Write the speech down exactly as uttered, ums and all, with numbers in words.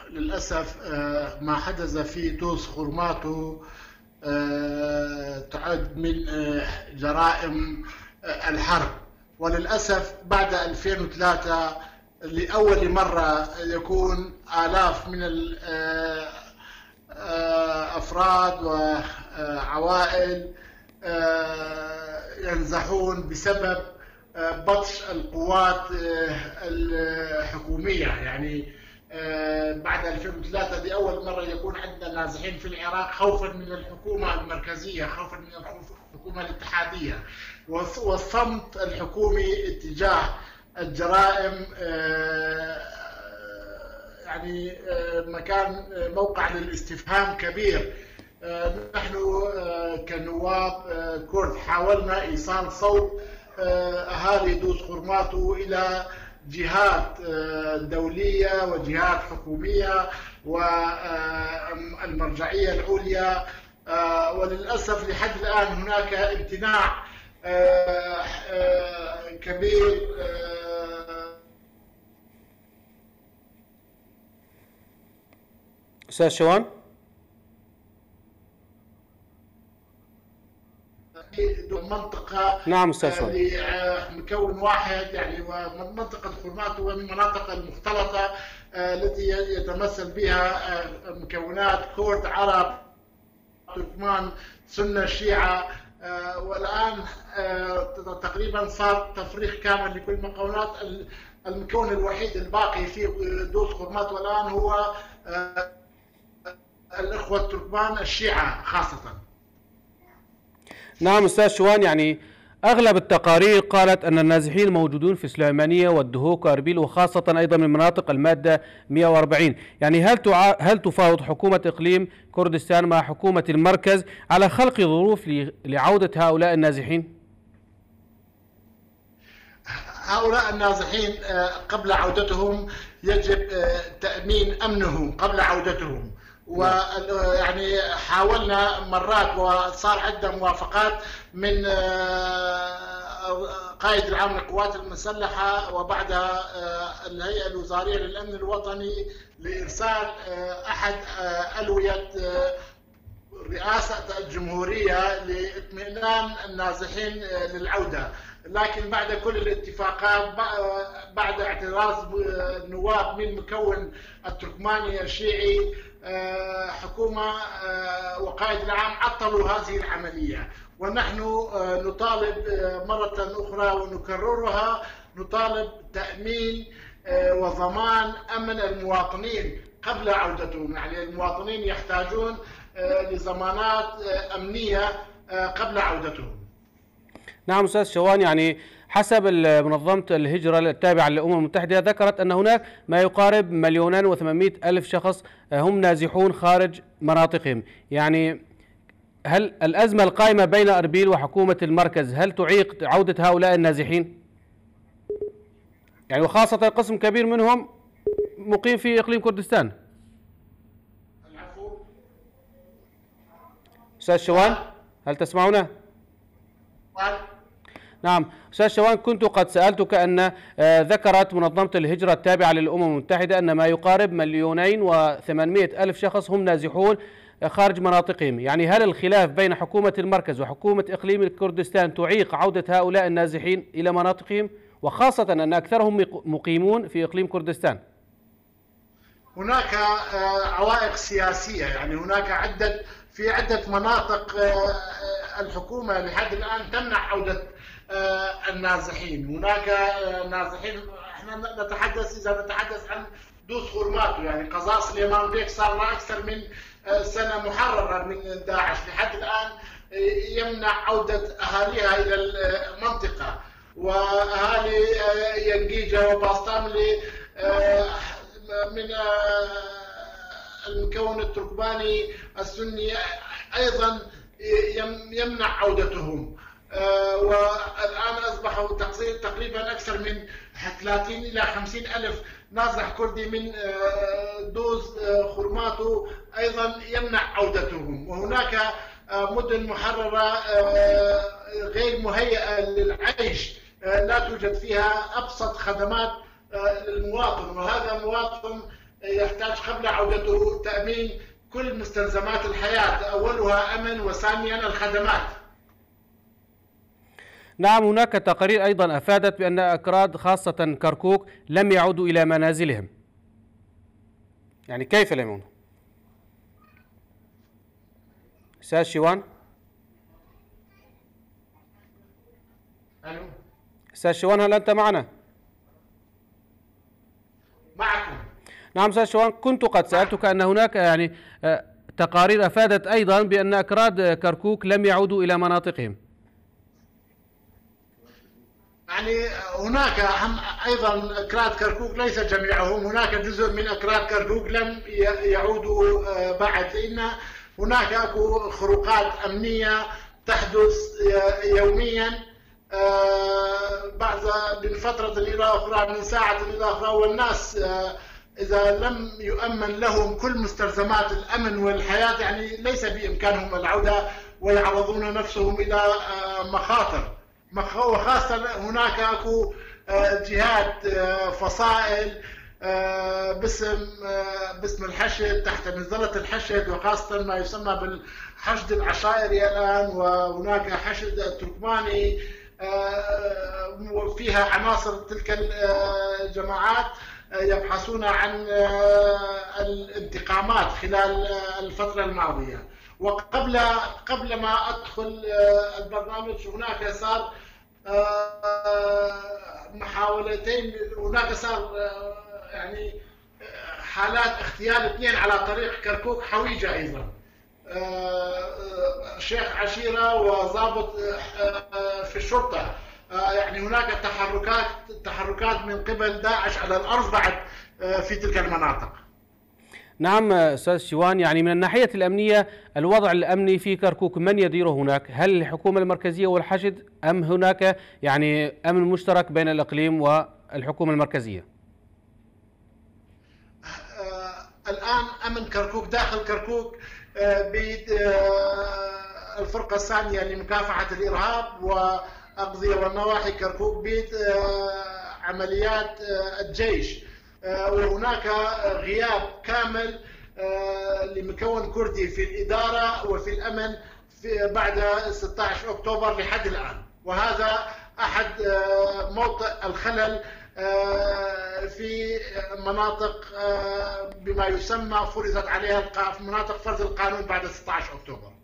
للأسف ما حدث في دوس خورماتو تعد من جرائم الحرب، وللأسف بعد ألفين وثلاثة لأول مرة يكون آلاف من الأفراد وعوائل ينزحون بسبب بطش القوات الحكومية. يعني بعد ألفين وثلاثة دي أول مرة يكون عندنا نازحين في العراق خوفا من الحكومة المركزية، خوفا من الحكومة الاتحادية، والصمت الحكومي اتجاه الجرائم يعني مكان موقع للاستفهام كبير. نحن كنواب كرد حاولنا إيصال صوت أهالي دوس خورماتو إلى جهات دولية وجهات حكومية والمرجعية العليا، وللأسف لحد الآن هناك امتناع كبير. أستاذ شوان؟ منطقة نعم أستاذ شوان. لمكون واحد يعني، ومنطقة خورماتو ومن المناطق المختلطة التي يتمثل بها مكونات كرد، عرب، تركمان، سنة، شيعة، والآن تقريبا صار تفريغ كامل لكل المكونات. المكون الوحيد الباقي في دوس خورماتو الآن هو الإخوة التركمان الشيعة خاصة. نعم أستاذ شوان، يعني أغلب التقارير قالت أن النازحين موجودون في سليمانية والدهوك وأربيل، وخاصة أيضا من مناطق المادة مئة وأربعين. يعني هل تع... هل تفاوض حكومة إقليم كردستان مع حكومة المركز على خلق ظروف ل... لعودة هؤلاء النازحين؟ هؤلاء النازحين قبل عودتهم يجب تأمين أمنهم قبل عودتهم، ويعني حاولنا مرات وصار عندنا موافقات من قائد العام للقوات المسلحة وبعدها الهيئة الوزارية للأمن الوطني لإرسال أحد ألوية رئاسة الجمهورية لاطمئنان النازحين للعودة. لكن بعد كل الاتفاقات، بعد اعتراض النواب من مكون التركماني الشيعي، حكومة وقائد العام عطلوا هذه العملية، ونحن نطالب مرة أخرى ونكررها، نطالب تأمين وضمان أمن المواطنين قبل عودتهم. يعني المواطنين يحتاجون لضمانات أمنية قبل عودتهم. نعم أستاذ شوان، يعني حسب منظمة الهجرة التابعة للأمم المتحدة ذكرت أن هناك ما يقارب مليونان وثمانمئة ألف شخص هم نازحون خارج مناطقهم. يعني هل الأزمة القائمة بين أربيل وحكومة المركز هل تعيق عودة هؤلاء النازحين؟ يعني وخاصة قسم كبير منهم مقيم في إقليم كردستان. العفو. أستاذ شوان هل تسمعنا؟ نعم أستاذ شوان، كنت قد سألتك أن ذكرت منظمة الهجرة التابعة للأمم المتحدة أن ما يقارب مليونين وثمانمئة ألف شخص هم نازحون خارج مناطقهم. يعني هل الخلاف بين حكومة المركز وحكومة إقليم كردستان تعيق عودة هؤلاء النازحين إلى مناطقهم، وخاصة أن أكثرهم مقيمون في إقليم كردستان؟ هناك عوائق سياسية، يعني هناك عدة في عدة مناطق الحكومة لحد الآن تمنع عودة النازحين. هناك نازحين، احنا نتحدث إذا نتحدث عن دوس خورماتو، يعني قضاء سليمان بيك صار ما أكثر من سنة محررة من داعش، لحد الآن يمنع عودة أهاليها إلى المنطقة، وأهالي ينقيجة وباستاملي من المكون التركماني السني أيضا يمنع عودتهم. والآن أصبحوا تقريبا أكثر من ثلاثين إلى خمسين ألف نازح كردي من دوز خورماتو أيضا يمنع عودتهم. وهناك مدن محررة غير مهيئة للعيش، لا توجد فيها أبسط خدمات للمواطن، وهذا مواطن يحتاج قبل عودته تأمين كل مستلزمات الحياة، أولها أمن وثانيا الخدمات. نعم، هناك تقارير أيضا أفادت بأن أكراد خاصة كركوك لم يعودوا إلى منازلهم. يعني كيف لم يعودوا؟ أستاذ شيوان؟ ألو أستاذ شيوان، هل أنت معنا؟ معكم. نعم أستاذ شيوان، كنت قد سألتك أن هناك يعني تقارير أفادت أيضا بأن أكراد كركوك لم يعودوا إلى مناطقهم. يعني هناك هم ايضا اكراد كركوك ليس جميعهم، هناك جزء من اكراد كركوك لم يعودوا بعد، لان هناك اكو خروقات امنيه تحدث يوميا بعد من فتره الى اخرى، من ساعه الى اخرى، والناس اذا لم يؤمن لهم كل مستلزمات الامن والحياه يعني ليس بامكانهم العوده ويعرضون نفسهم الى مخاطر، وخاصة هناك اكو جهات فصائل باسم باسم الحشد، تحت مظلة الحشد، وخاصة ما يسمى بالحشد العشائري الآن، وهناك حشد التركماني وفيها عناصر تلك الجماعات يبحثون عن الانتقامات خلال الفترة الماضية. وقبل قبل ما ادخل البرنامج هناك صار محاولتين، هناك صار يعني حالات اغتيال اثنين على طريق كركوك حويجه ايضا، شيخ عشيره وضابط في الشرطه. يعني هناك تحركات تحركات من قبل داعش على الارض بعد في تلك المناطق. نعم أستاذ شيوان، يعني من الناحية الأمنية الوضع الأمني في كركوك من يديره هناك؟ هل الحكومة المركزية والحشد أم هناك يعني أمن مشترك بين الإقليم والحكومة المركزية؟ الآن أمن كركوك داخل كركوك بيد الفرقة الثانية لمكافحة الإرهاب وأقضية والنواحي كركوك بيد عمليات الجيش، وهناك غياب كامل لمكون كردي في الإدارة وفي الأمن في بعد ستة عشر أكتوبر لحد الآن، وهذا أحد موطئ الخلل في مناطق بما يسمى فرضت عليها مناطق فرض القانون بعد ستة عشر أكتوبر.